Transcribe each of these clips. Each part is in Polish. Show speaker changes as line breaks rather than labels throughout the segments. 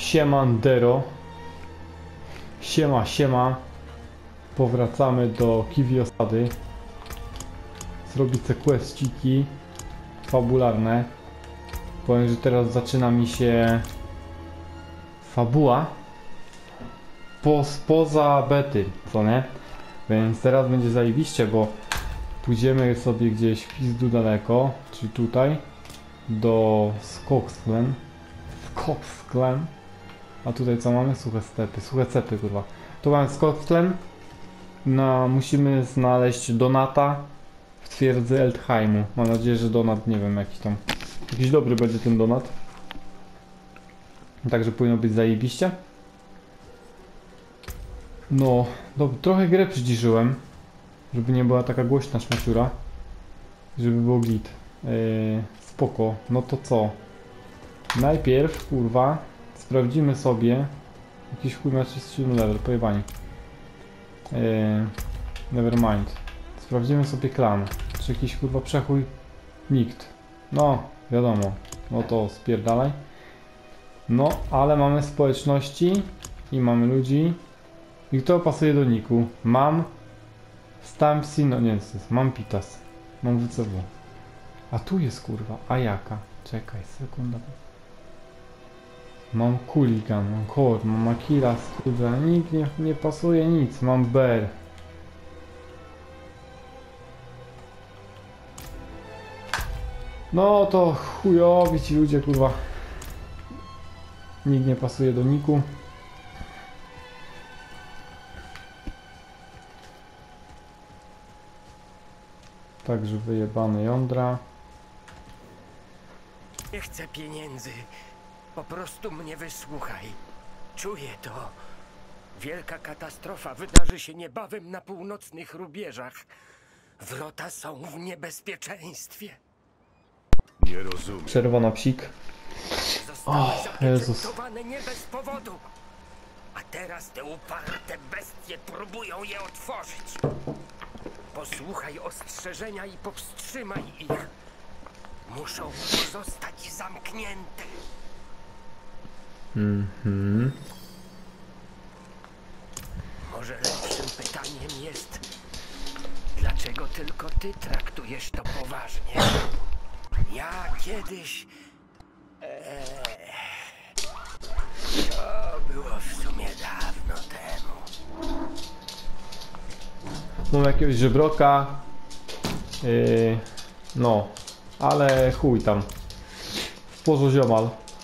Siemandero. Siema, siema. Powracamy do Kiwi Osady. Zrobić te questciki fabularne. Powiem, że teraz zaczyna mi się fabuła spoza bety, co nie? Więc teraz będzie zajebiście, bo pójdziemy sobie gdzieś w pizdu daleko, czyli tutaj do Skogsklen. A tutaj co mamy? Suche stepy, kurwa. Tu mamy Skogsklen. No, musimy znaleźć Donata w twierdzy Eldheimu. Mam nadzieję, że Donat, nie wiem, jakiś dobry będzie ten Donat. Także powinno być zajebiście. No, trochę grę przyciszyłem, żeby nie była taka głośna szmaciura. Żeby było git. Spoko. No to co? Najpierw, kurwa, sprawdzimy sobie jakiś chuj ma 37 level, pojebani. Nevermind. Sprawdzimy sobie klan. Czy jakiś kurwa przechuj? Nikt. No, wiadomo. No to spierdalaj. No, ale mamy społeczności i mamy ludzi. I kto pasuje do niku? Mam Stampsi, no nie jest, mam Pitas. Mam WCW. A tu jest kurwa, a jaka? Czekaj, sekunda. Mam Kuligan, mam Kord, mam Akilas, kurwa, nikt nie pasuje nic. Mam Bear. No to chujowi ci ludzie, kurwa. Nikt nie pasuje do niku. Także wyjebane jądra.
Nie chcę pieniędzy. Po prostu mnie wysłuchaj. Czuję to. Wielka katastrofa wydarzy się niebawem na północnych rubieżach. Wrota są w niebezpieczeństwie.
Nie rozumiem.
Czerwona psik.
Zostały
Jezus.
zapieczętowane nie bez powodu. A teraz te uparte bestie próbują je otworzyć. Posłuchaj ostrzeżenia i powstrzymaj ich. Muszą pozostać zamknięte. Może lepszym pytaniem jest, dlaczego tylko ty traktujesz to poważnie? Ja kiedyś... To było w sumie dawno temu.
Mam jakiegoś żebroka. No, ale chuj tam. W porządku ziomal.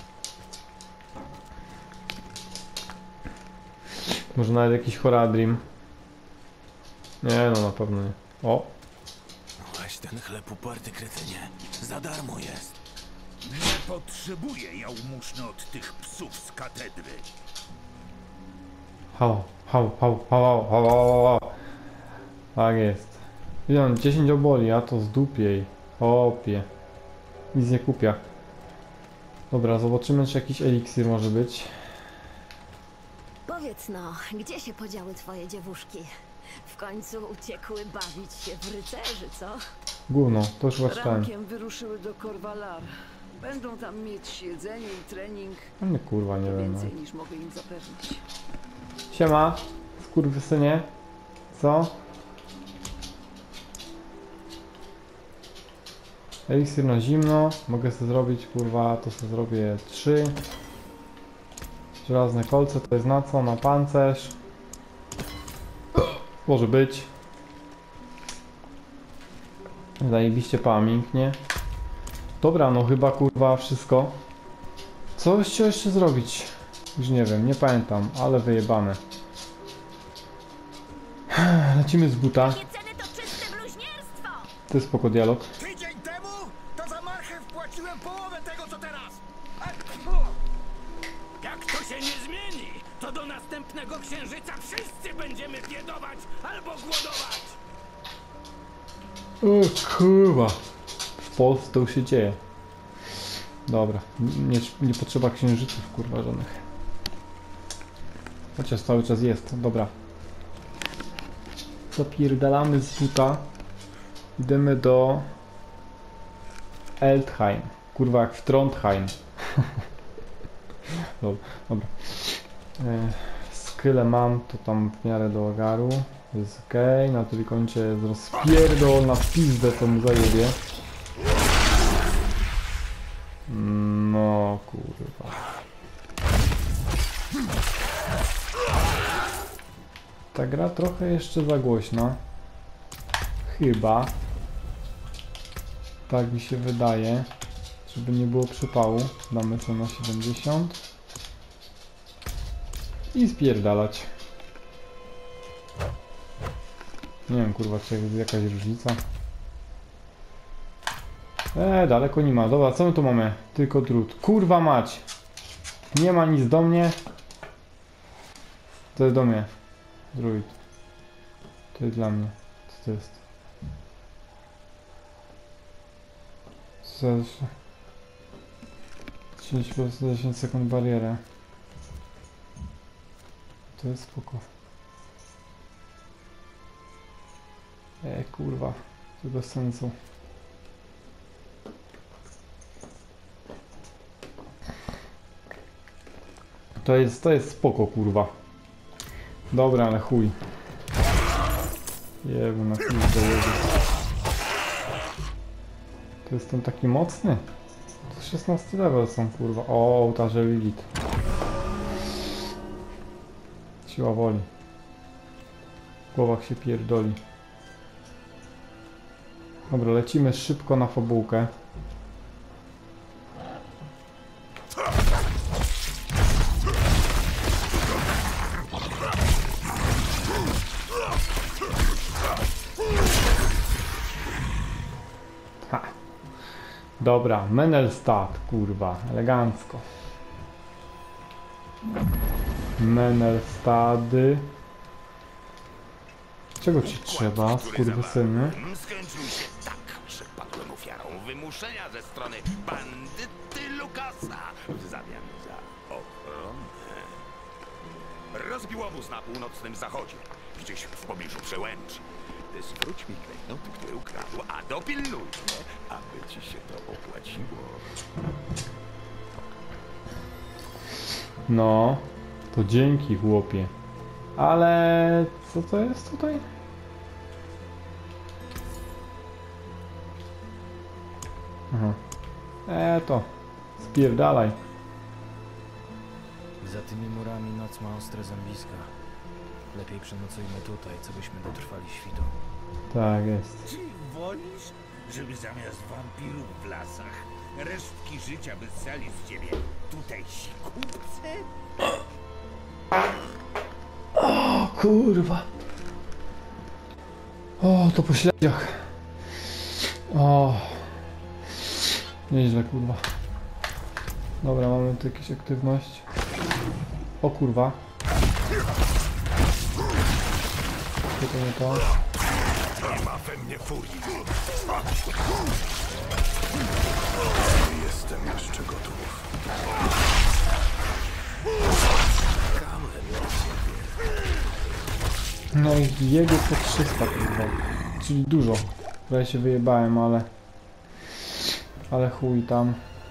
Może nawet jakiś Horadrim. Nie no, na pewno nie. O!
Weź ten chleb uparty, kretynie. Za darmo jest.
Nie potrzebuję jałmużny od tych psów z katedry.
Hał. Tak jest. Wiem, 10 oboli, a to z dupiej. Opie. Nic nie kupia. Dobra, zobaczymy, czy jakiś eliksir może być.
Powiedz no, gdzie się podziały twoje dziewuszki? W końcu uciekły bawić się w rycerzy, co?
Gówno, to już czytałem.
Rankiem wyruszyły do Korvalar. Będą tam mieć jedzenie i trening.
No nie kurwa, nie wiem.
Więcej niż mogę im zapewnić.
Siema, skurwysynie. Co? Eliksir na zimno. Mogę sobie zrobić, kurwa, to sobie zrobię 3. Żelazne kolce to jest na co? Na pancerz. Może być. Zajebiście pamiętnie. Dobra, no chyba kurwa wszystko. Co chciał jeszcze zrobić? Już nie wiem, nie pamiętam, ale wyjebane. Lecimy z buta.
Ceny to czyste bluźnierstwo!
To jest spoko dialog.
Tydzień temu to za marchew płaciłem połowę tego, co teraz.
Jak to się nie zmieni, to do następnego księżyca wszyscy będziemy biedować albo głodować.
O kurwa. W Polsce to już się dzieje. Dobra, nie potrzeba księżyców, kurwa, żadnych. Chociaż cały czas jest, dobra. Zapierdalamy z buta. Idziemy do Eldheim. Kurwa, jak w Trondheim. Dobra. Skyle mam, to tam w miarę do agaru. Jest ok. Na trójkącie jest rozpierdol na pizdę, to mu zajebie. No kurwa. Ta gra trochę jeszcze za głośna. Chyba. Tak mi się wydaje. Żeby nie było przypału. Damy to na 70. I spierdalać. Nie wiem kurwa, czy jest jakaś różnica. Daleko nie ma. Dobra, co my tu mamy? Tylko drut. Kurwa mać! Nie ma nic do mnie. To jest do mnie. Druid. To jest dla mnie. Co to jest? Co to jest? 10 sekund barierę. To jest spoko. Kurwa. To bez sensu. To jest spoko, kurwa. Dobra, ale chuj. Jebu na pizdę jedzie. To jest ten taki mocny? To 16 level są, kurwa. O, ołtarze Lilith. Siła woli. W głowach się pierdoli. Dobra, lecimy szybko na fabułkę. Ha. Dobra, Menelstad, kurwa, elegancko. Menelstady. Czego ci trzeba, skurwysyny?
Skończył się tak, że padłem ofiarą wymuszenia ze strony bandyty Lukasa w zamian za ochronę. Rozbił obóz na północnym zachodzie, gdzieś w pobliżu przełęczy. Zwróć mi klejnoty, które ukradł, a dopilnuj, aby ci się to opłaciło.
No, to dzięki, chłopie. Ale co to jest tutaj? Aha. To spierdalaj.
Za tymi murami noc ma ostre zębiska. Lepiej przenocujmy tutaj, co byśmy dotrwali świtu.
Tak jest.
Czy wolisz, żeby zamiast wampirów w lasach resztki życia wyssali z ciebie tutaj sikówce?
O kurwa. O, to po śledziach. O. Nieźle, kurwa. Dobra, mamy tu jakąś aktywność. O kurwa. To nie to.
Nie ma we mnie furii. Jestem jeszcze gotów.
No i jego po 300, kurwa. Czyli dużo. Prawie się wyjebałem, ale... Ale chuj tam.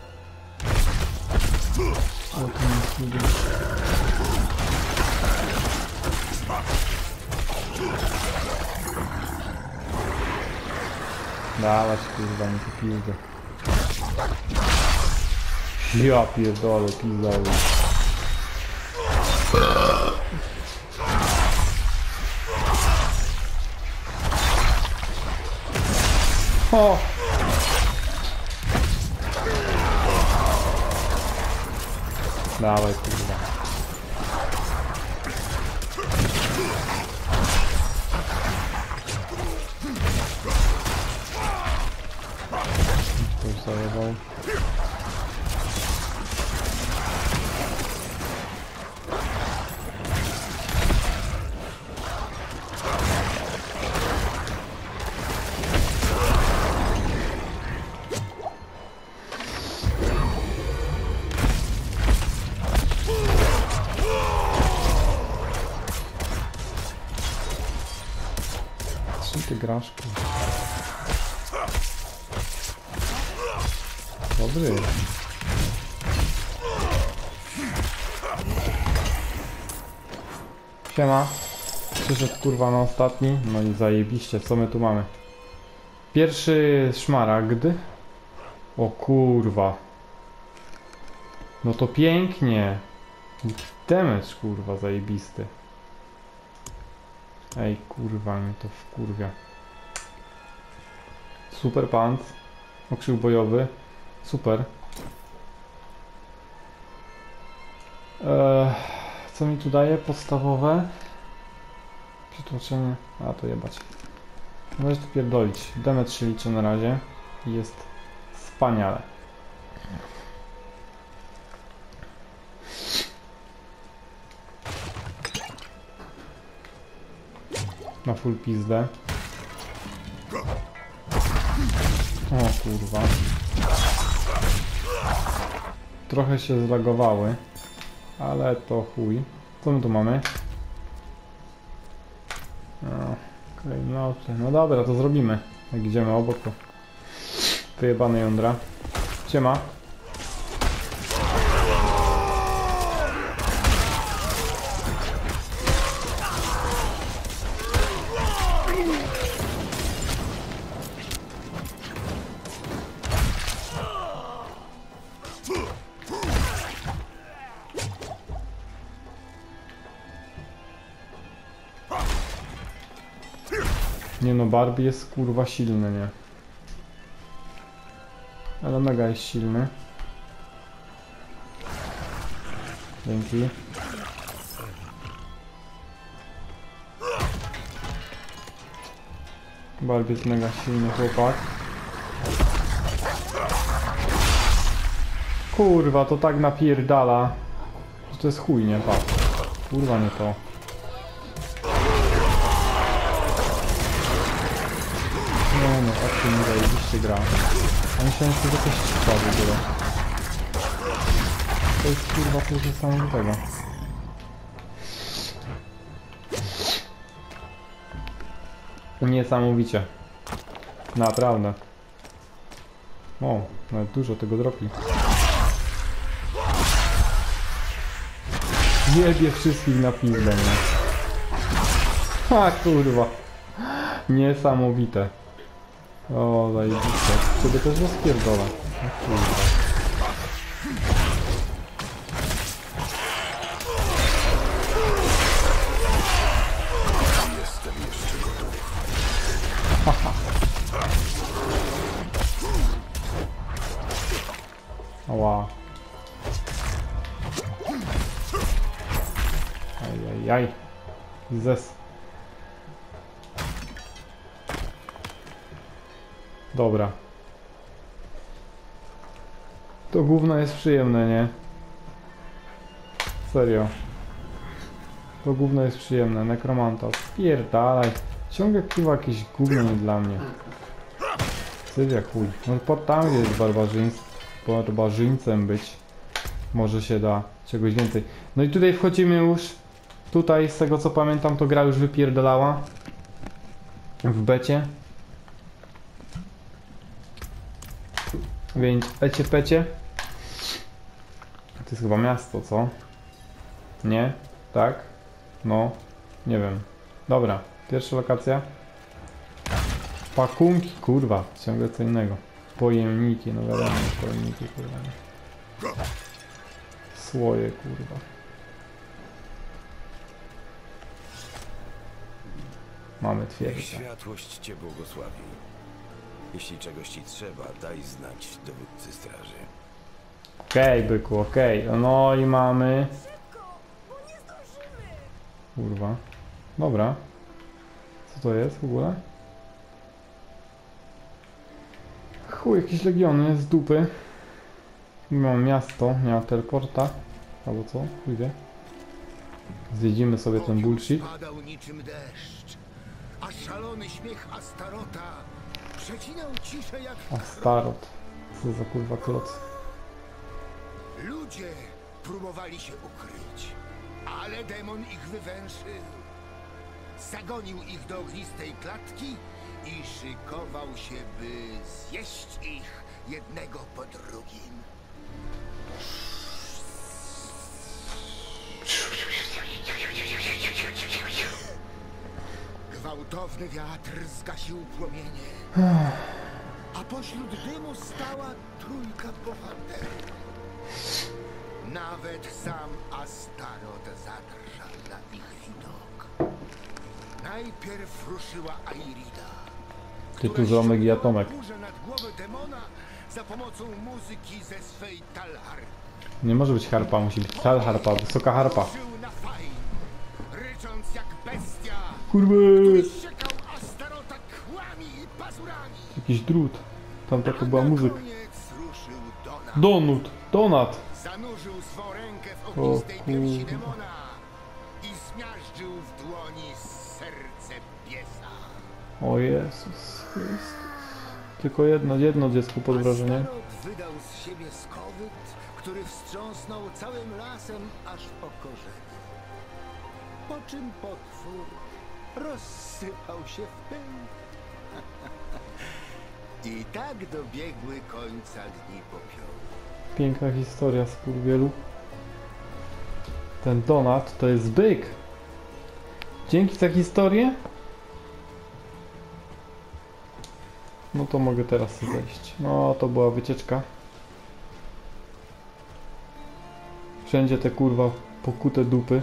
O, to nie idzie. Dawać, kurwa, nie to pizdę. Ja pierdolę, pizda. O! Dawaj, kurwa. To już zajebał. Ty grasz, kurwa. Dobry. Siema. Przyszedł kurwa na ostatni. No i zajebiście, co my tu mamy? Pierwszy szmaragd. O kurwa. No to pięknie. Damage kurwa zajebisty. Ej kurwa, mnie to wkurwia. Super pants. Okrzyk bojowy. Super. Co mi tu daje? Podstawowe. Przytłoczenie. A to jebać. Możesz tu pierdolić. Damage się liczy na razie. I jest wspaniale. Na full pizdę. O kurwa. Trochę się zlagowały. Ale to chuj. Co my tu mamy? No dobra, to zrobimy. Jak idziemy obok, to wyjebane jądra. Siema. Nie no, Barbie jest kurwa silny, nie? Ale mega jest silny. Dzięki. Barbie jest mega silny chłopak. Kurwa, to tak napierdala. Że to jest chuj, nie? Patrz. Kurwa, nie to. No, tak się nie zajebiście gra. A myślałem, że to jakaś cicha w ogóle. To jest kurwa coś niesamowitego. Niesamowicie. Naprawdę. O, nawet dużo tego dropi. Jebie wszystkich na pizdę, nie? Ha, kurwa. Niesamowite. O, zajebiście. Ciebie też rozpierdolę. O kurwa.
Jestem jeszcze gotów.
Haha. Ała. Ajajaj. Zes. Dobra. To gówno jest przyjemne, nie? Serio. To gówno jest przyjemne. Nekromanta. Spierdalaj. Ciągle kurwa jakieś gówno nie dla mnie. Syria chuj. No pod tam jest barbarzyńcem być. Może się da czegoś więcej. No i tutaj wchodzimy już. Tutaj z tego co pamiętam to gra już wypierdalała. W becie. Więc pecie. To jest chyba miasto, co? Nie? Tak? No. Nie wiem. Dobra. Pierwsza lokacja. Pakunki, kurwa. Ciągle co innego. Pojemniki, no wiadomo, pojemniki, kurwa. Słoje, kurwa. Mamy
Niech
twierdzę.
światłość cię błogosławi. Jeśli czegoś ci trzeba, daj znać dowódcy straży.
Okej, byku, okej. No i mamy... Kurwa. Dobra. Co to jest w ogóle? Chuj, jakieś legiony z dupy. Mam miasto, nie ma teleporta. Albo co? Chuj wie. Zjedziemy sobie ten bullshit.
Padał niczym deszcz, a szalony śmiech Astarota przecinał ciszę jak
Astarot. Co za kurwa kloc.
ludzie próbowali się ukryć, ale demon ich wywęszył. Zagonił ich do ognistej klatki i szykował się, by zjeść ich jednego po drugim. Gwałtowny wiatr zgasił płomienie, a pośród dymu stała trójka bohaterów. Nawet sam Astaroth zadrżał na ich widok. Najpierw ruszyła Airida,
Tytuł zamek i atomek.
górze nad głowę demona za pomocą muzyki ze swej talharpy.
Nie może być harpa, musi być tal harpa, wysoka harpa.
Ruszył na Fain, rycząc jak bestia,
Kurwy!
siekał Astarota kłami i pazurami.
Jakiś drut. Tam taka była
Na
muzyka.
koniec ruszył
Donat!
Zanurzył swą rękę w
O
ognistej piersi
kurwa.
demona i zmiażdżył w dłoni serce piesa.
O Jezus Chrystus. Tylko jedno dziecko pod wrażeniem.
Astaroth wydał z siebie skowyt, który wstrząsnął całym lasem aż po korzenie. Po czym potwór rozsypał się w pył. I tak dobiegły końca dni popiołu.
Piękna historia z wielu. Ten Donat to jest byk. Dzięki za historię. No to mogę teraz zejść. No to była wycieczka. Wszędzie te kurwa pokute dupy.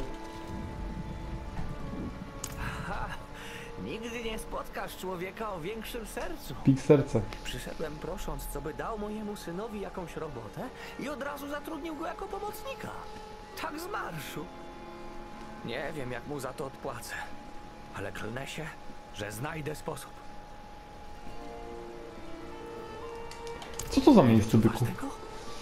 Nigdy nie spotkasz człowieka o większym sercu.
Pik serce.
Przyszedłem prosząc, co by dał mojemu synowi jakąś robotę i od razu zatrudnił go jako pomocnika. Tak z marszu. Nie wiem, jak mu za to odpłacę, ale klnę się, że znajdę sposób.
Co to za miejsce, byku?
Czuwasz tego?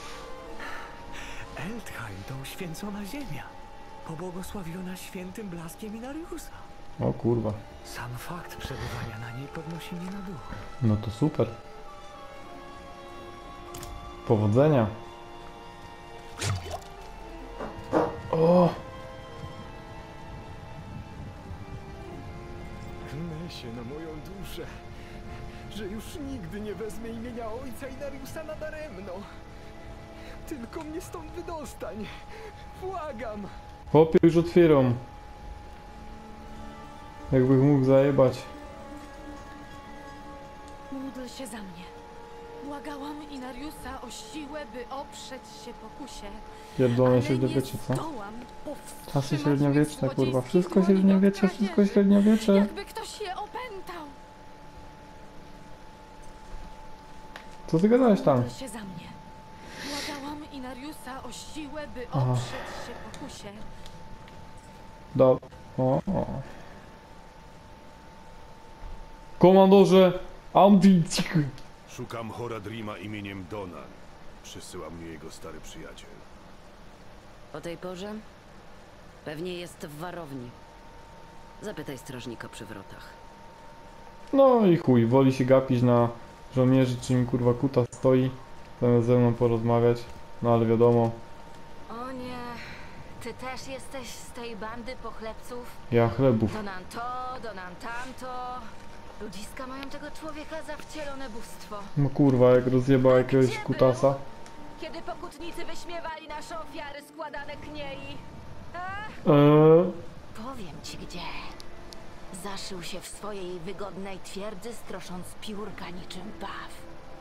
Eldheim to uświęcona ziemia, pobłogosławiona świętym blaskiem Inariusa.
O kurwa.
Sam fakt przebywania na niej podnosi mnie na duchu.
No to super. Powodzenia. O!
Klnę się na moją duszę, że już nigdy nie wezmę imienia ojca Inariusa nadaremno. Tylko mnie stąd wydostań. Błagam.
Chłopie, już otwieram. Jakbych mógł zajebać.
Módl się za mnie. Błagałam Inariusa o siłę, by oprzeć się pokusie.
Pierdolone
Ale
średniowiecze,
nie
co?
zdołam powstrzymać
Czasy
mych
średniowieczne, kurwa.
złodziejskich
Wszystko
dłoni do
średniowiecze,
kradzieży.
wszystko średniowiecze.
Jakby ktoś je opętał.
Co ty gadałeś tam?
Módl się za mnie. Błagałam Inariusa o siłę, by
Aha.
oprzeć się pokusie.
O. Komandorze Amwicik.
Szukam Horadrima imieniem Donan. Przysyła mnie jego stary przyjaciel.
O tej porze? Pewnie jest w warowni. Zapytaj strażnika przy wrotach.
No i chuj, woli się gapić na żołnierzy, czy im kurwa kuta stoi, zamiast ze mną porozmawiać. No ale wiadomo,
O nie, ty też jesteś z tej bandy pochlebców?
ja chlebów.
Donan to, Donan tamto. Ludziska mają tego człowieka za wcielone bóstwo.
No kurwa, jak rozjebał jakiegoś kutasa.
Kiedy pokutnicy wyśmiewali nasze ofiary składane kniei. Powiem ci gdzie. Zaszył się w swojej wygodnej twierdzy, strosząc piórka niczym baw.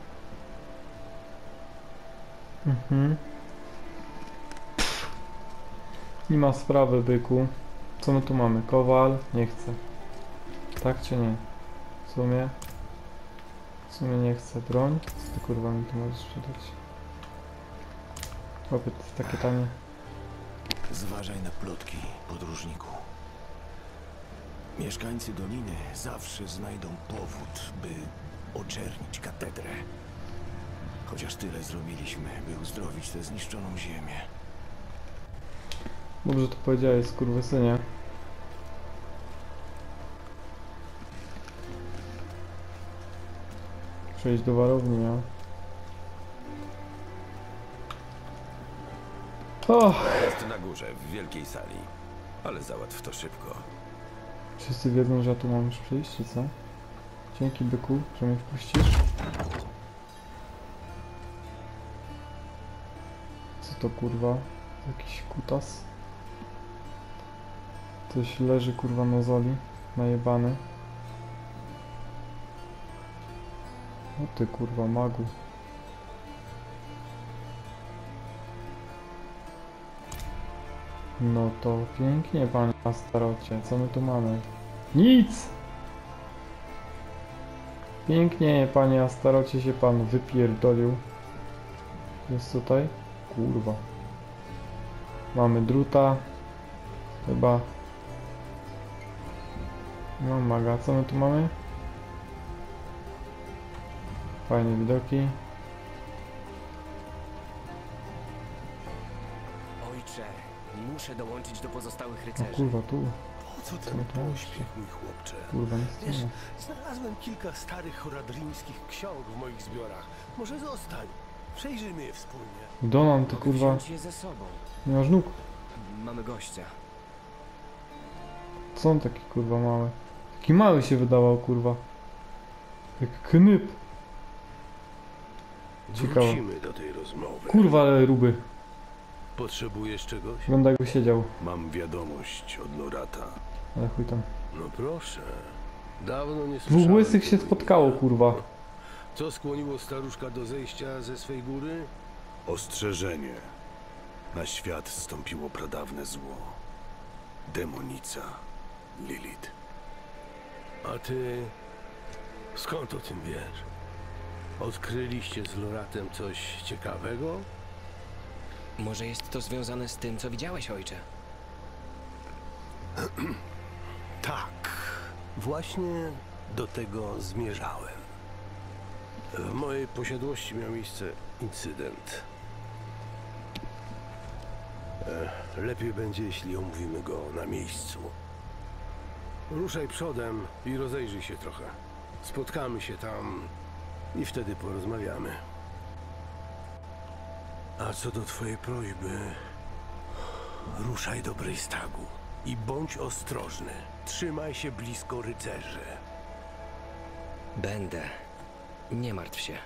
Nie ma sprawy, byku. Co my tu mamy? Kowal? Nie chcę. Tak czy nie? W sumie nie chcę. Broń? Co ty kurwa mi tu możesz sprzedać? Chłopie, to jest takie tanie.
Zważaj na plotki, podróżniku. Mieszkańcy doliny zawsze znajdą powód, by oczernić katedrę. Chociaż tyle zrobiliśmy, by uzdrowić tę zniszczoną ziemię.
Dobrze to powiedziałeś, skurwysynie. Przejść do warowni miał.
Jest na górze, w wielkiej sali. Ale załatw to szybko.
Wszyscy wiedzą, że ja tu mam już przyjść, czy co? Dzięki, byku, że mnie wpuścisz. Co to kurwa? Jakiś kutas? Coś leży kurwa na zoli. Najebany. O ty kurwa magu. No to pięknie, panie Astarocie. Co my tu mamy? Nic! Pięknie, panie Astarocie, się pan wypierdolił. Jest tutaj? Kurwa. Mamy druta. Chyba. No maga, co my tu mamy? Fajne widoki.
Ojcze, muszę dołączyć do pozostałych
O
rycerzy.
kurwa, tu.
Po co
Co
ten
to jest?
pośpiech, mój chłopcze?
Kurwa, nic nie
Wiesz,
ma.
znalazłem kilka starych horadrińskich ksiąg w moich zbiorach. Może zostań. Przejrzyjmy je wspólnie.
Donan, ty kurwa.
Wziąć je ze sobą.
Nie masz nóg.
Mamy gościa.
Co on taki kurwa mały? Taki mały się wydawał, kurwa. Jak knyp. Ciekawe.
Wrócimy do tej rozmowy.
Kurwa, ale ruby.
Potrzebujesz czegoś?
Wygląda jakby siedział.
Mam wiadomość od Lorata.
Ale chuj tam.
No proszę. Dawno nie
Dwóch
słyszałem
łysych się
tego
spotkało,
imienia.
kurwa.
Co skłoniło staruszka do zejścia ze swej góry? Ostrzeżenie. Na świat zstąpiło pradawne zło. Demonica. Lilith. A ty... skąd o tym wiesz? Odkryliście z Loratem coś ciekawego?
Może jest to związane z tym, co widziałeś, ojcze?
Tak. Właśnie do tego zmierzałem. W mojej posiadłości miał miejsce incydent. Lepiej będzie, jeśli omówimy go na miejscu. Ruszaj przodem i rozejrzyj się trochę. Spotkamy się tam i wtedy porozmawiamy. A co do twojej prośby, ruszaj do Brystagu i bądź ostrożny. Trzymaj się blisko rycerzy.
Będę. Nie martw się.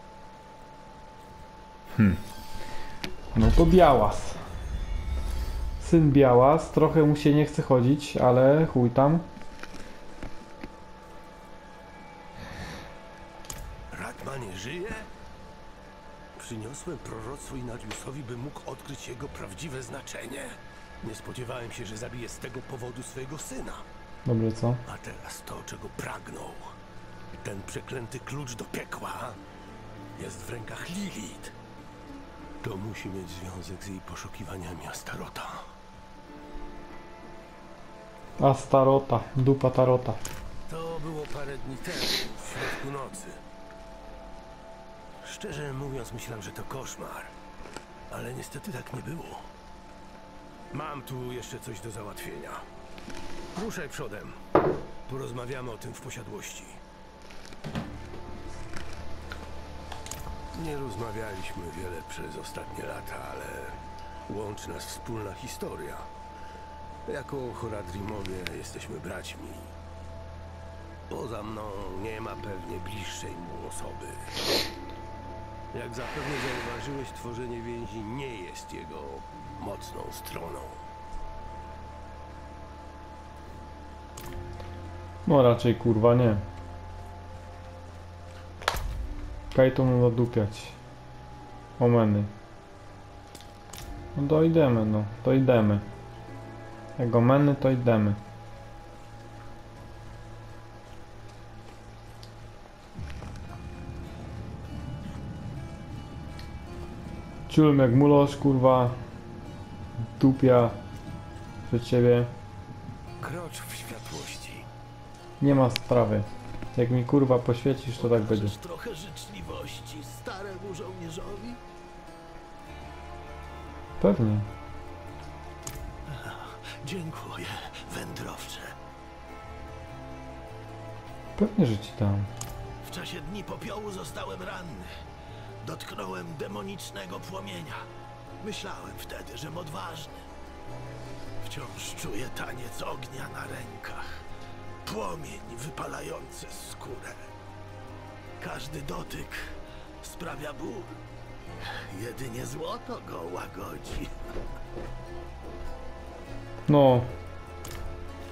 No to Białas. Syn Białas. Trochę mu się nie chce chodzić, ale chuj tam.
Ratma nie żyje? Przyniosłem proroctwo Inariusowi, by mógł odkryć jego prawdziwe znaczenie. Nie spodziewałem się, że zabije z tego powodu swojego syna.
Dobrze, co?
A teraz to, czego pragnął. Ten przeklęty klucz do piekła jest w rękach Lilith. To musi mieć związek z jej poszukiwaniami Astarota.
Astarota. Dupa tarota.
To było parę dni temu, w środku nocy. Szczerze mówiąc, myślałem, że to koszmar. Ale niestety tak nie było. Mam tu jeszcze coś do załatwienia. Ruszaj przodem. Porozmawiamy o tym w posiadłości. Nie rozmawialiśmy wiele przez ostatnie lata, ale łączy nas wspólna historia. Jako Horadrimowie jesteśmy braćmi. Poza mną nie ma pewnie bliższej mu osoby. Jak zapewne zauważyłeś, tworzenie więzi nie jest jego mocną stroną.
No raczej kurwa nie. Kaj to mu nadupiać. Omeny. No dojdziemy, no. Dojdziemy. Jak omeny, to idziemy. Ciulm jak mulosz, kurwa. Dupia. Przed ciebie.
Krocz w światłości.
Nie ma sprawy. Jak mi kurwa poświecisz, to tak będzie.
Trochę życzliwości staremu żołnierzowi?
Pewnie.
Dziękuję, wędrowcze.
Pewnie, że ci dam.
W czasie dni popiołu zostałem ranny. Dotknąłem demonicznego płomienia. Myślałem wtedy, żem odważny. Wciąż czuję taniec ognia na rękach. Płomień wypalający skórę. Każdy dotyk sprawia ból. Jedynie złoto go łagodzi.
No.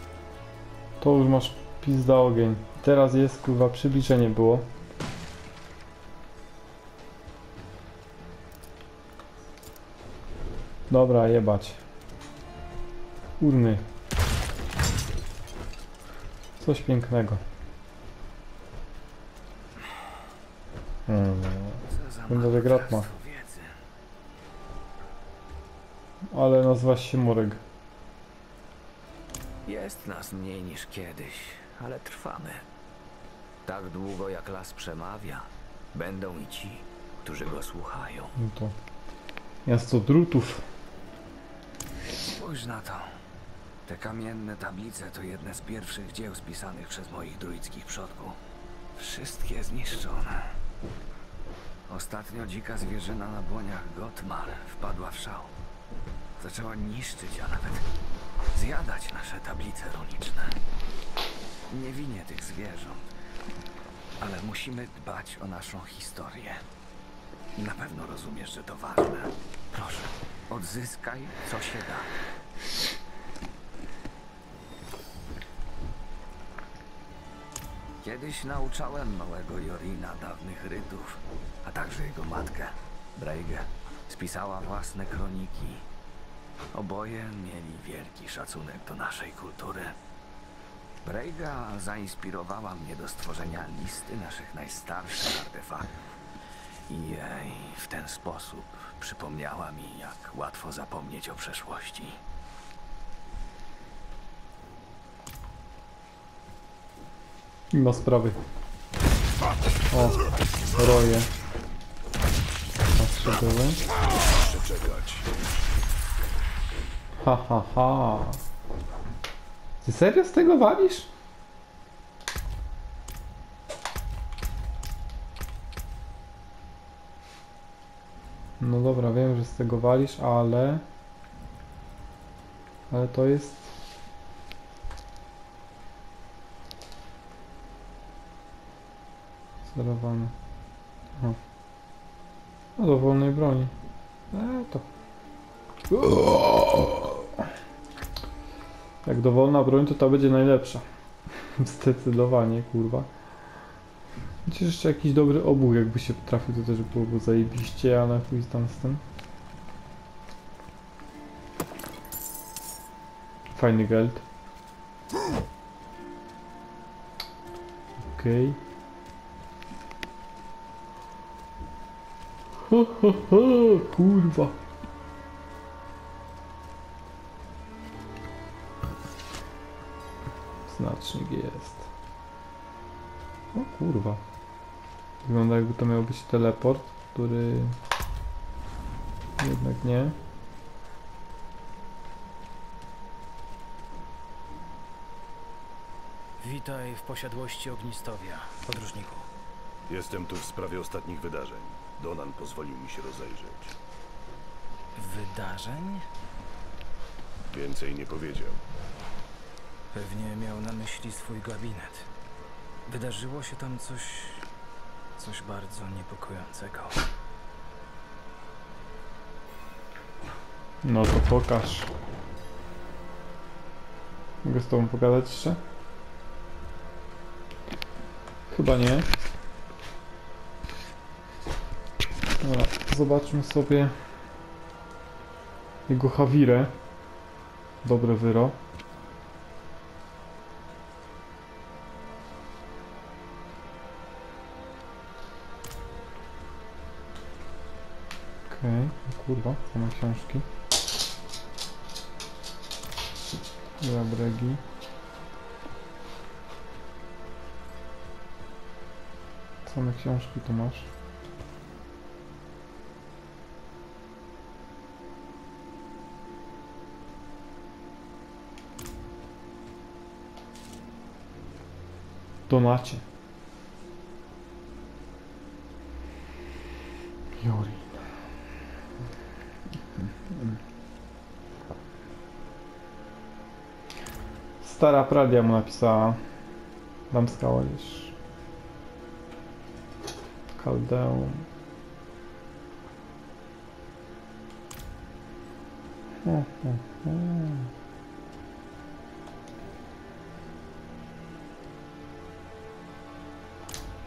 To już masz pizda ogień. Teraz jest kurwa przybliżenie było. Dobra, jebać. Urny. Coś pięknego. Będzie gratma. Ale nazywasz się Moreg.
Jest nas mniej niż kiedyś, ale trwamy. Tak długo jak las przemawia, będą i ci, którzy go słuchają.
No to miasto drutów.
Spójrz na to. Te kamienne tablice to jedne z pierwszych dzieł spisanych przez moich druidzkich przodków. Wszystkie zniszczone. Ostatnio dzika zwierzyna na błoniach Gotmar wpadła w szał. Zaczęła niszczyć, a nawet zjadać nasze tablice runiczne. Nie winię tych zwierząt, ale musimy dbać o naszą historię. Na pewno rozumiesz, że to ważne. Proszę, odzyskaj co się da. Kiedyś nauczałem małego Jorina dawnych rytów, a także jego matkę, Breigę. Spisała własne kroniki. Oboje mieli wielki szacunek do naszej kultury. Breiga zainspirowała mnie do stworzenia listy naszych najstarszych artefaktów. I w ten sposób przypomniała mi, jak łatwo zapomnieć o przeszłości.
Nie ma sprawy. O, roje. Patrzę były. Ha, ha, ha. Ty serio z tego walisz? No dobra, wiem, że z tego walisz, ale... Ale to jest... Sterowane. Aha. No do wolnej broni. To... Jak dowolna broń, to ta będzie najlepsza. Zdecydowanie, kurwa. Chociaż jeszcze jakiś dobry obuch, jakby się trafił, to też byłoby zajebiście, ale chuj tam z tym. Fajny geld. Okej. Ho, ho, ho, kurwa. Znacznik jest. O kurwa. Wygląda, jakby to miał być teleport, który jednak nie.
Witaj w posiadłości Ognistowia, podróżniku.
Jestem tu w sprawie ostatnich wydarzeń. Donan pozwolił mi się rozejrzeć.
Wydarzeń?
Więcej nie powiedział.
Pewnie miał na myśli swój gabinet. Wydarzyło się tam coś bardzo niepokojącego.
No to pokaż. Mogę z tobą pogadać jeszcze? Chyba nie. Dobra, zobaczmy sobie jego Hawirę. Dobre wyro. Okej, kurwa, same książki. Bregi. Same książki tu masz. Donacie. Jori. Stara pradia mu napisała. Damska łodzież. Kaldeum.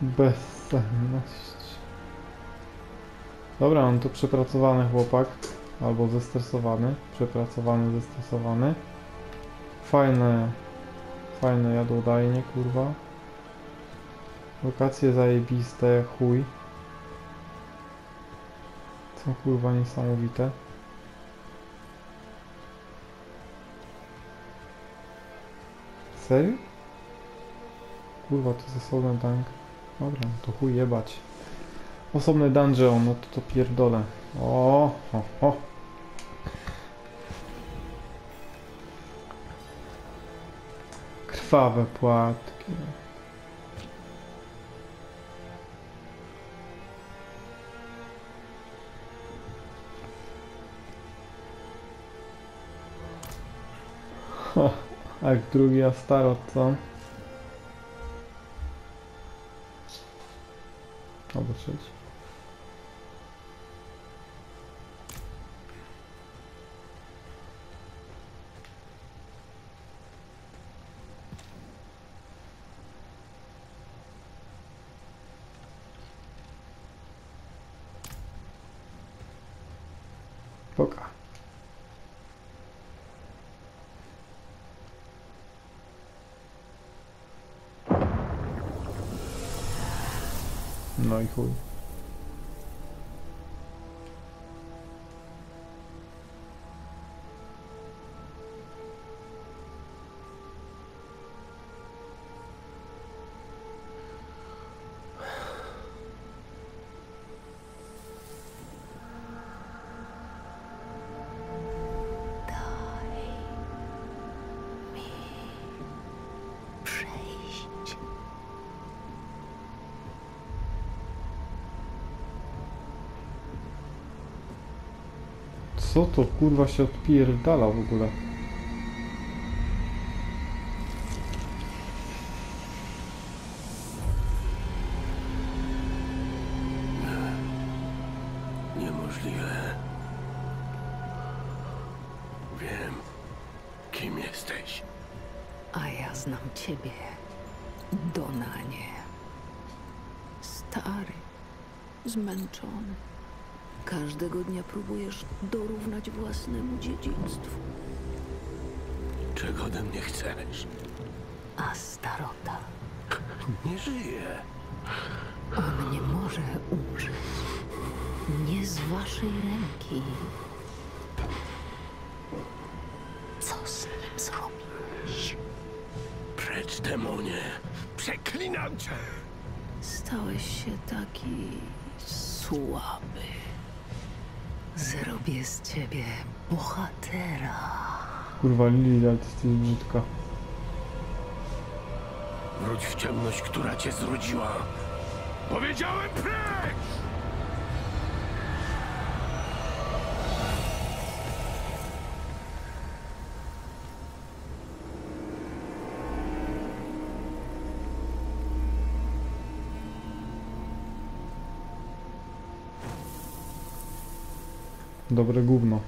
Bezsenność. Dobra, on to przepracowany chłopak. Albo zestresowany. Przepracowany, zestresowany. Fajne jadłodajnie, kurwa. Lokacje zajebiste, chuj. Są kurwa niesamowite. Serio? Kurwa, to jest osobny tank. Dobra, to chuj jebać. Osobny dungeon, no to pierdolę. O. Krwawe płatki. A jak drugi Astarot, co? Albo trzeci. Poka. No i chuj. Co to kurwa się odpierdala w ogóle?
Niemożliwe. Wiem, kim jesteś.
A ja znam ciebie, Donanie. Stary, zmęczony. Każdego dnia próbujesz dorównać własnemu dziedzictwu.
Czego ode mnie chcesz?
Astarota.
Nie żyje.
On nie może umrzeć. Nie z waszej ręki. Co z nim zrobiłeś?
Precz, demonie. Przeklinam cię.
Stałeś się taki słaby. Zrobię z ciebie bohatera.
Kurwa Lili, ale to jest brzydka.
Wróć w ciemność, która cię zrodziła. Powiedziałem precz!
Dobre gówno.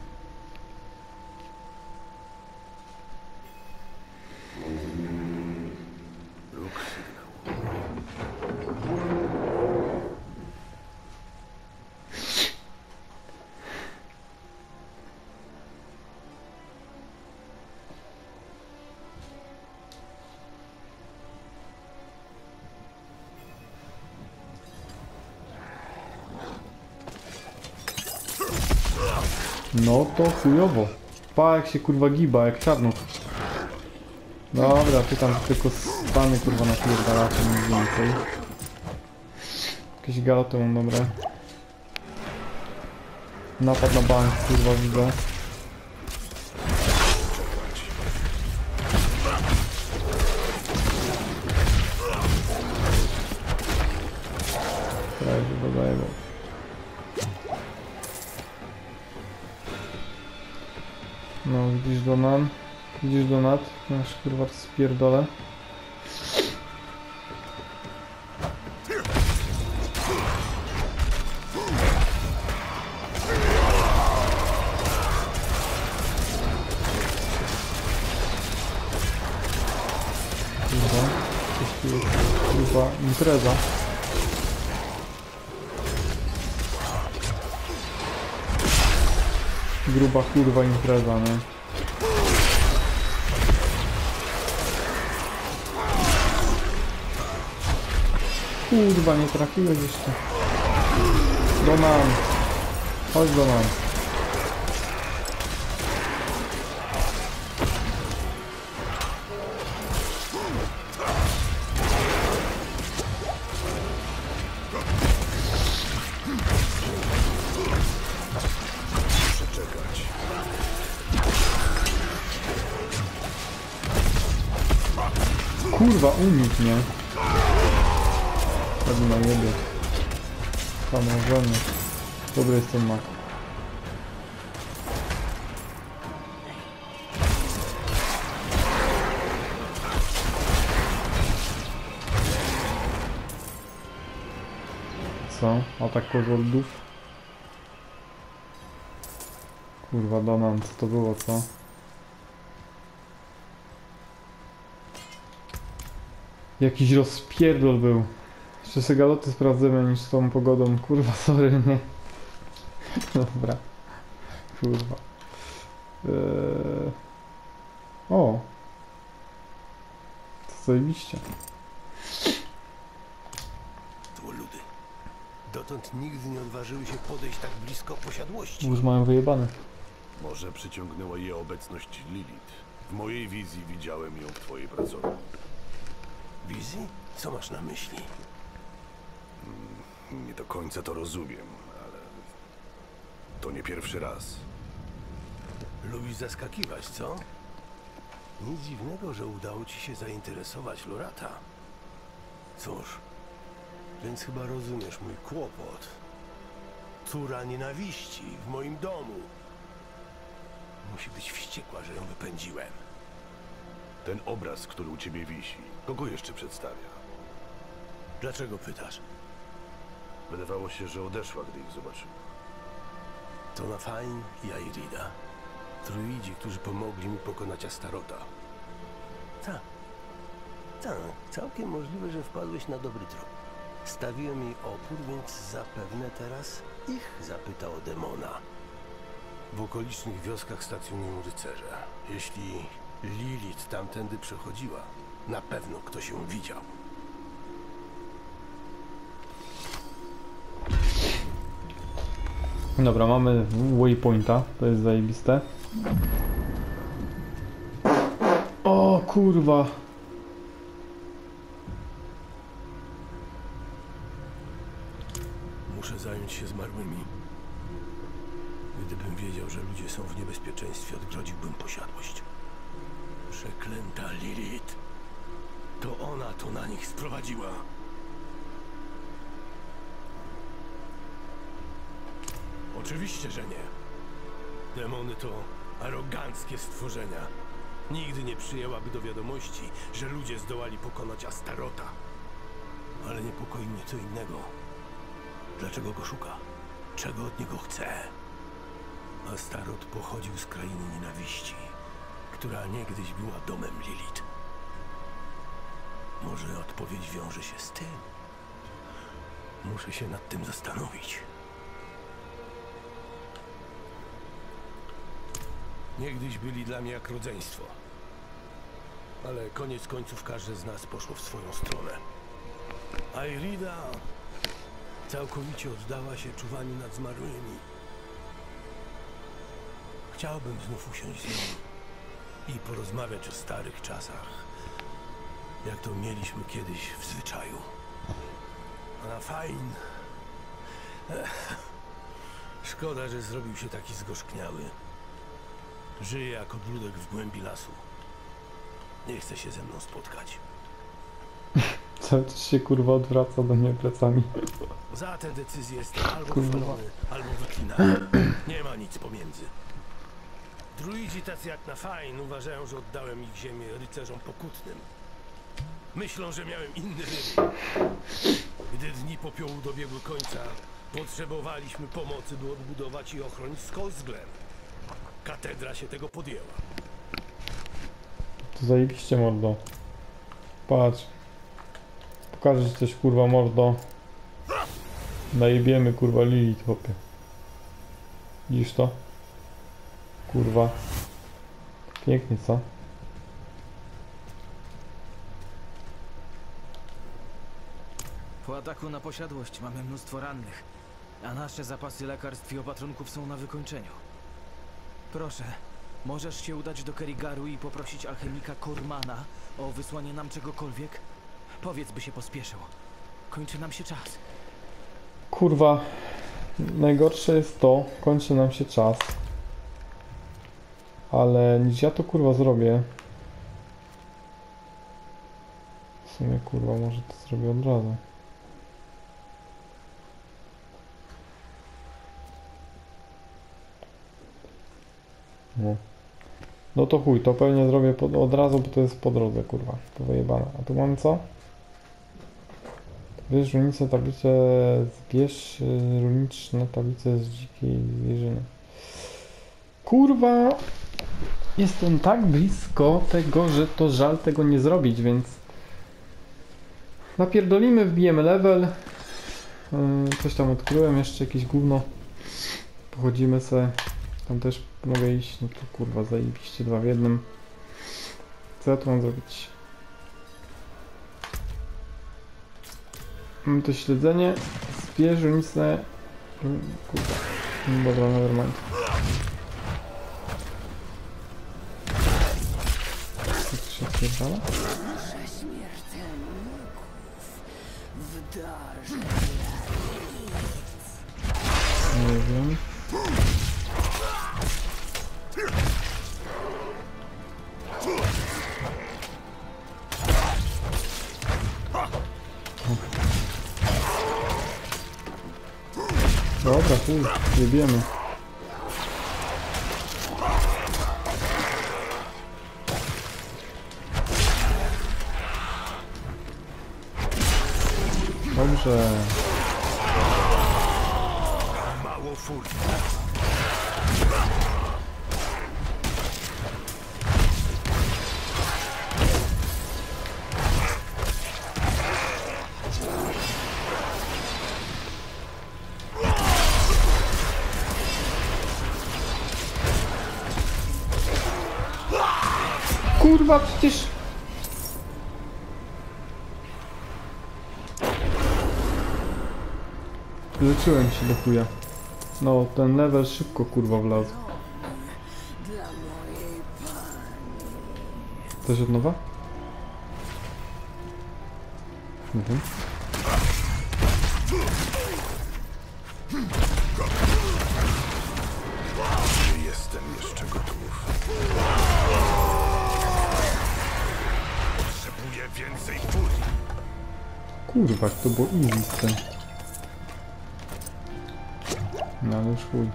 No to chujowo. Pa jak się kurwa giba, jak czarnów. Dobra, ty tam tylko stany kurwa napierdalacie mniej więcej. Jakieś galoty mam dobre. Napad na bank kurwa widzę. Prawie dodaję. No, widzisz Donan? Widzisz Donat? Nasz kurwa spierdolę. Kurwa, coś tu jest, kurwa, impreza. gruba kurwa impreza, nie? Kurwa, nie trafiłeś jeszcze. Donan! Chodź Donan. Kurwa, unik mnie. Tak na niebie. Samozrejmie. Dobry jest ten mak. Co? Atak kozoldów? Kurwa, Donan, co to było, co? Jakiś rozpierdol był. Jeszcze sobie galoty sprawdzimy niż z tą pogodą. Kurwa, sorry, nie. Dobra. Kurwa. O! To zajebiście.
To ludy. Dotąd nigdy nie odważyły się podejść tak blisko posiadłości.
Już mają wyjebane.
Może przyciągnęła je obecność Lilith. W mojej wizji widziałem ją w twojej pracowni.
Wizji? Co masz na myśli?
Nie do końca to rozumiem, ale to nie pierwszy raz.
Lubisz zaskakiwać, co? Nic dziwnego, że udało ci się zainteresować Lorata. Cóż, więc chyba rozumiesz mój kłopot. Córa nienawiści w moim domu. Musi być wściekła, że ją wypędziłem.
Ten obraz, który u ciebie wisi, kogo jeszcze przedstawia?
Dlaczego pytasz?
Wydawało się, że odeszła, gdy ich zobaczyła.
To Nafain i Airida. Druidzi, którzy pomogli mi pokonać Astarota. Tak. Tak, całkiem możliwe, że wpadłeś na dobry trop. Stawiłem jej opór, więc zapewne teraz ich zapyta o demona. W okolicznych wioskach stacjonują rycerze. Jeśli Lilith tamtędy przechodziła, na pewno ktoś ją widział.
Dobra, mamy waypointa, to jest zajebiste. O kurwa!
Muszę zająć się zmarłymi. Gdybym wiedział, że ludzie są w niebezpieczeństwie, odgrodziłbym posiadłość. Przeklęta Lilith. To ona to na nich sprowadziła. Oczywiście, że nie. Demony to aroganckie stworzenia. Nigdy nie przyjęłaby do wiadomości, że ludzie zdołali pokonać Astarota. Ale niepokoi mnie co innego. Dlaczego go szuka? Czego od niego chce? Astarot pochodził z krainy nienawiści, która niegdyś była domem Lilith. Może odpowiedź wiąże się z tym? Muszę się nad tym zastanowić. Niegdyś byli dla mnie jak rodzeństwo. Ale koniec końców każde z nas poszło w swoją stronę. Airida całkowicie oddała się czuwaniu nad zmarłymi. Chciałbym znów usiąść z nią i porozmawiać o starych czasach, jak to mieliśmy kiedyś w zwyczaju. A Nafain... Szkoda, że zrobił się taki zgorzkniały. Żyje jak odludek w głębi lasu. Nie chce się ze mną spotkać.
Cały czas się kurwa odwraca do mnie plecami.
Za te decyzje jestem albo chwalony, albo wyklinany. Nie ma nic pomiędzy. Druidzi tacy jak Nafain uważają, że oddałem ich ziemię rycerzom pokutnym. Myślą, że miałem inny wybór. Gdy dni popiołu dobiegły końca, potrzebowaliśmy pomocy, by odbudować i ochronić Skollsglen. Katedra się tego podjęła.
To zajebiście, mordo. Patrz. Pokażę ci coś, kurwa, mordo. Najebiemy, kurwa, Lilith, chłopie. Widzisz to? Kurwa. Pięknie, co?
Po ataku na posiadłość mamy mnóstwo rannych, a nasze zapasy lekarstw i opatrunków są na wykończeniu. Proszę, możesz się udać do Kerrygaru i poprosić alchemika Kormana o wysłanie nam czegokolwiek? Powiedz, by się pospieszył. Kończy nam się czas.
Kurwa. Najgorsze jest to, kończy nam się czas. Ale niż ja to kurwa zrobię. W sumie kurwa może to zrobię od razu. No. No to chuj, to pewnie zrobię od razu, bo to jest po drodze, kurwa. To wyjebane. A tu mamy co? Bierz runice, tablice, zbierz runiczne tablice z dzikiej zwierzyny. Kurwa! Jestem tak blisko tego, że to żal tego nie zrobić, więc napierdolimy, wbijemy level. Coś tam odkryłem, jeszcze jakieś gówno. Pochodzimy se. Tam też mogę iść, no to kurwa zajebiście 2 w 1. Co ja tu mam zrobić? Mamy to śledzenie. Zbierz runice. Kurwa. Dobra, nevermind. Co tu się odpierdala? Nie wiem. Dobra, chuj, jebiemy. Dobrze.
Mało furii.
Kurwa, przecież... Leczyłem się do chuja. No, ten level szybko kurwa wlazł. Też od nowa? Mhm.
Jestem jeszcze gotów.
Potrzebuję więcej furii.
Kurwa, to było easy ten. No ale już chuj.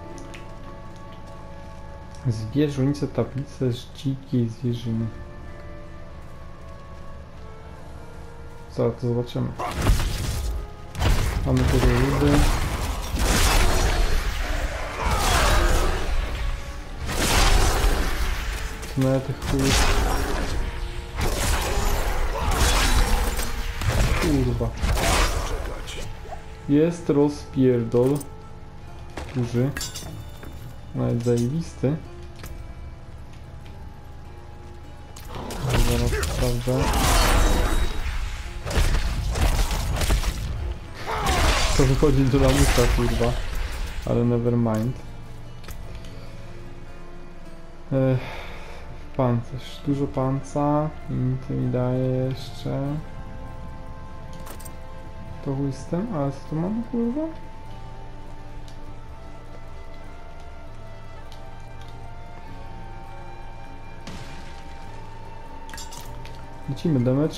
Zbierz runice tablice z dzikiej zwierzyny. Zaraz to zobaczymy. Mamy tu ludy. Tu na tych chuj. Kurwa. Jest rozpierdol. Duży. Nawet zajebisty. Zaraz sprawdzę. To wychodzi do lamusa, kurwa. Ale never mind. Pancerz. Dużo panca. I to mi daje jeszcze... To chuj z tym, ale co tu mamy, kurwa? Lecimy damage.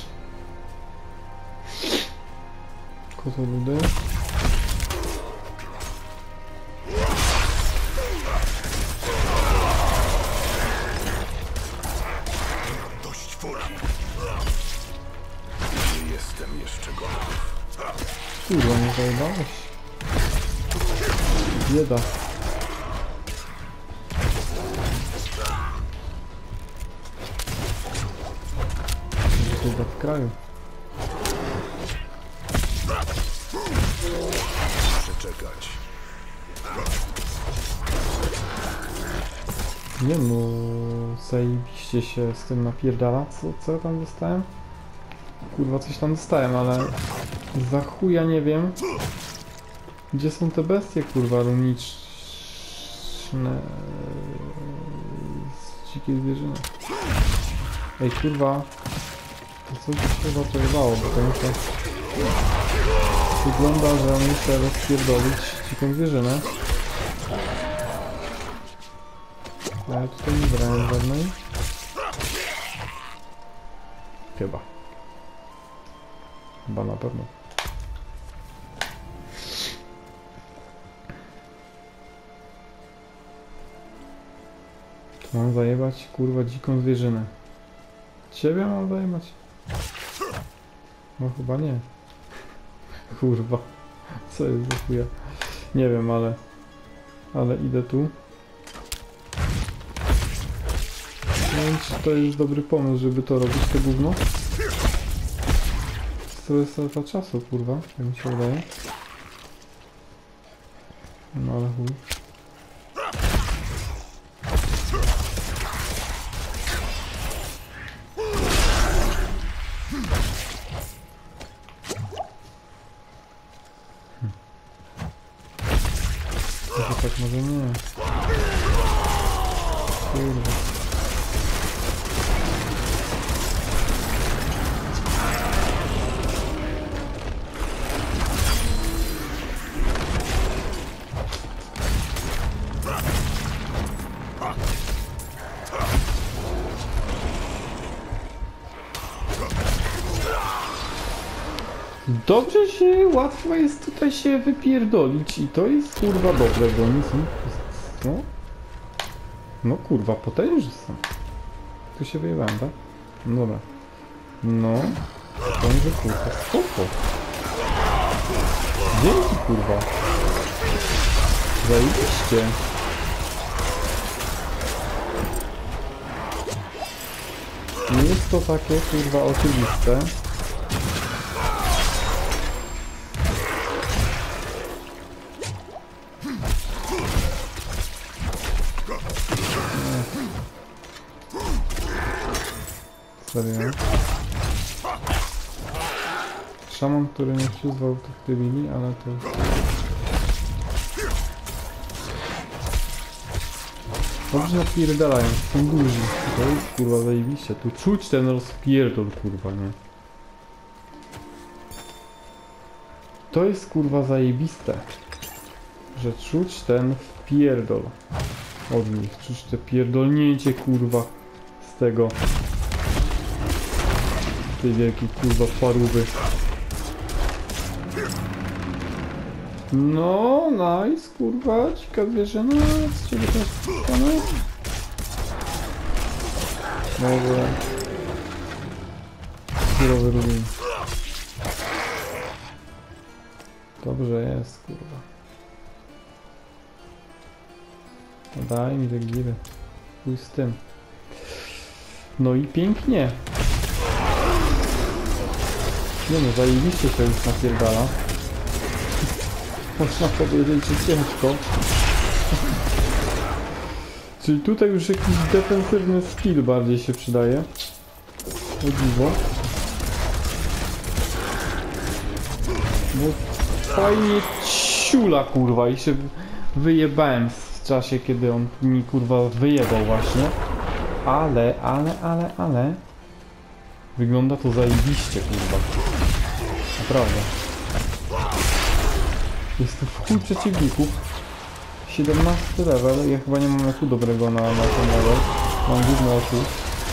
Kozoludy.
Dość furii.
Nie jestem jeszcze gotów.
Kurwa, nie zajebałeś. Bieda. Bieda w kraju.
Przeczekać.
Nie no, zajebiście się z tym napierdala. Co ja tam dostałem? Kurwa, coś tam dostałem, ale za chuja nie wiem. Gdzie są te bestie, kurwa, runiczne z dzikiej zwierzyny? Ej, kurwa, to coś się chyba pojebało, bo to muszę... Wygląda, że muszę rozpierdolić dziką zwierzynę. Ale tutaj nie brałem żadnej. Chyba. Chyba na pewno. Tu mam zajebać, kurwa, dziką zwierzynę. Ciebie mam zajebać? No chyba nie. Kurwa. Co jest za chuja? Nie wiem, ale idę tu. Nie wiem, czy to jest dobry pomysł, żeby to robić, to gówno. To jest strata czasu, kurwa, jak mi się wydaje. No ale chuj. To tak może nie. Kurwa. Dobrze się, łatwo jest tutaj się wypierdolić i to jest kurwa dobre, bo oni są... No, no kurwa, potężni są. Tu się wyjebałem, tak? No dobra. No, to może kurwa, spoko. Dzięki kurwa. Zajebiście. Nie jest to takie kurwa oczywiste. Serio? Szaman, który nie przyzwał tych debili, ale to jest... Dobrze napierdalają, są duzi. To jest kurwa zajebiście. Tu czuć ten rozpierdol kurwa, nie? To jest kurwa zajebiste. Że czuć ten wpierdol od nich. Czuć te pierdolnięcie kurwa z tego. Tej wielkiej kurwa parówy. No, nice, kurwa, dzika zwierzyna, z ciebie też spotkamy. Może... Surowy rubin. Dobrze jest, kurwa. No daj mi te giry. Chuj z tym. No i pięknie. Nie no, zajebiście się już napierdala. Można powiedzieć, że ciężko. Czyli tutaj już jakiś defensywny skill bardziej się przydaje. O dziwo. Bo fajnie ciula kurwa i się wyjebałem w czasie, kiedy on mi kurwa wyjebał właśnie. Ale... Wygląda to zajebiście kurwa. Naprawdę. Jest tu w chuj przeciwników. 17 level. Ja chyba nie mam jaku dobrego na ten level. Mam główny oszust.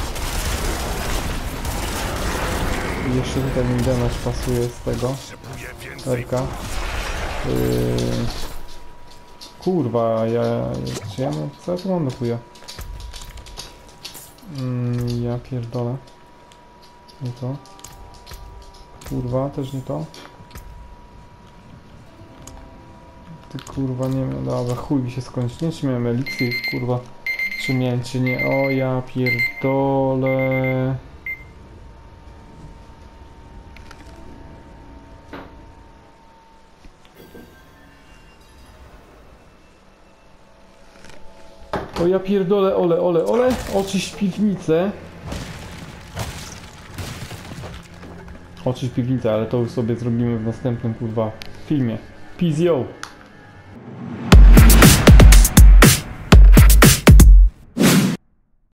I jeszcze tutaj mi damage pasuje z tego. Erka. Kurwa, czy ja mam... Co ja tu mam do chuja? Ja pierdolę. Nie to. Kurwa, też nie to. Ty kurwa nie wiem, dobra, chuj mi się skończy. Nie czy miałem eliksir, kurwa. Czy miałem, czy nie. O ja pierdolę. O ja pierdolę, ole. Oczyść piwnicę. Oczyść piwnicę, ale to już sobie zrobimy w następnym kurwa filmie. Peace yo!